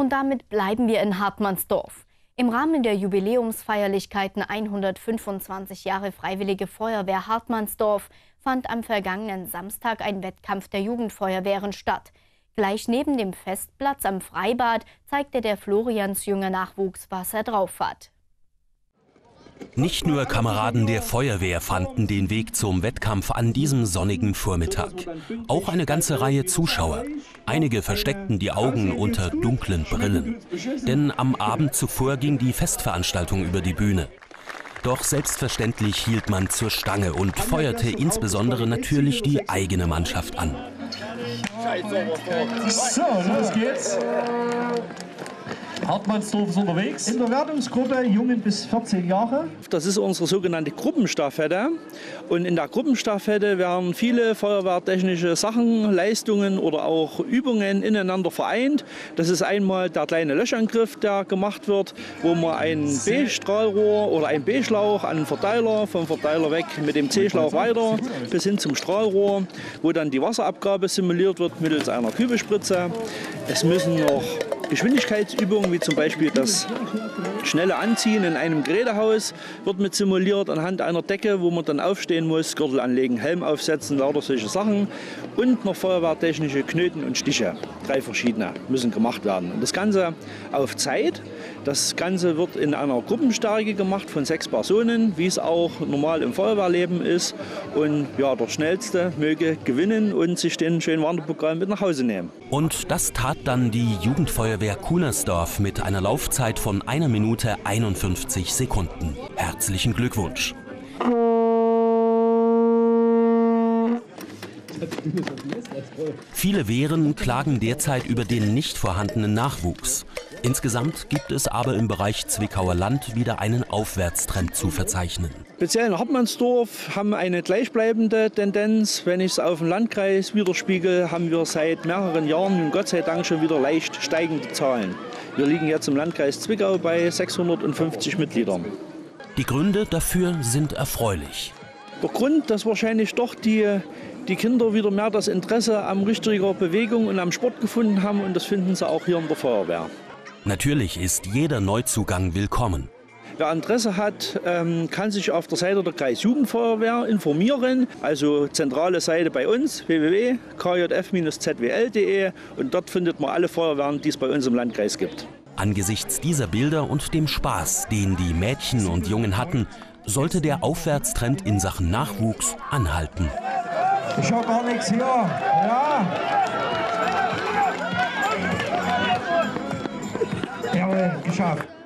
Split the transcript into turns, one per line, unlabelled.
Und damit bleiben wir in Hartmannsdorf. Im Rahmen der Jubiläumsfeierlichkeiten 125 Jahre Freiwillige Feuerwehr Hartmannsdorf fand am vergangenen Samstag ein Wettkampf der Jugendfeuerwehren statt. Gleich neben dem Festplatz am Freibad zeigte der Floriansjünger Nachwuchs, was er drauf hat.
Nicht nur Kameraden der Feuerwehr fanden den Weg zum Wettkampf an diesem sonnigen Vormittag. Auch eine ganze Reihe Zuschauer. Einige versteckten die Augen unter dunklen Brillen. Denn am Abend zuvor ging die Festveranstaltung über die Bühne. Doch selbstverständlich hielt man zur Stange und feuerte insbesondere natürlich die eigene Mannschaft an.
So, los geht's. Hartmannsdorf ist unterwegs. In der Wertungsgruppe Jungen bis 14 Jahre.
Das ist unsere sogenannte Gruppenstaffette. Und in der Gruppenstaffette werden viele feuerwehrtechnische Sachen, Leistungen oder auch Übungen ineinander vereint. Das ist einmal der kleine Löschangriff, der gemacht wird, wo man ein B-Strahlrohr oder ein B-Schlauch an den Verteiler, vom Verteiler weg mit dem C-Schlauch weiter bis hin zum Strahlrohr, wo dann die Wasserabgabe simuliert wird mittels einer Kübelspritze. Es müssen noch Geschwindigkeitsübungen, wie zum Beispiel das schnelle Anziehen in einem Gerätehaus, wird mit simuliert anhand einer Decke, wo man dann aufstehen muss, Gürtel anlegen, Helm aufsetzen, lauter solche Sachen. Und noch feuerwehrtechnische Knöten und Stiche, 3 verschiedene, müssen gemacht werden. Und das Ganze auf Zeit. Das Ganze wird in einer Gruppenstärke gemacht von 6 Personen, wie es auch normal im Feuerwehrleben ist. Und ja, der Schnellste möge gewinnen und sich den schönen Wanderpokal mit nach Hause nehmen.
Und das tat dann die Jugendfeuerwehr Kunersdorf mit einer Laufzeit von 1 Minute 51 Sekunden. Herzlichen Glückwunsch! Viele Wehren klagen derzeit über den nicht vorhandenen Nachwuchs. Insgesamt gibt es aber im Bereich Zwickauer Land wieder einen Aufwärtstrend zu verzeichnen.
Speziell in Hartmannsdorf haben wir eine gleichbleibende Tendenz. Wenn ich es auf den Landkreis widerspiegel, haben wir seit mehreren Jahren und Gott sei Dank schon wieder leicht steigende Zahlen. Wir liegen jetzt im Landkreis Zwickau bei 650 Mitgliedern.
Die Gründe dafür sind erfreulich.
Der Grund, dass wahrscheinlich doch die Kinder wieder mehr das Interesse an richtiger Bewegung und am Sport gefunden haben, und das finden sie auch hier in der Feuerwehr.
Natürlich ist jeder Neuzugang willkommen.
Wer Interesse hat, kann sich auf der Seite der Kreisjugendfeuerwehr informieren. Also zentrale Seite bei uns, www.kjf-zwl.de, und dort findet man alle Feuerwehren, die es bei uns im Landkreis gibt.
Angesichts dieser Bilder und dem Spaß, den die Mädchen und Jungen hatten, sollte der Aufwärtstrend in Sachen Nachwuchs anhalten.
Ich habe gar nichts hier. Ja. Jawohl, geschafft.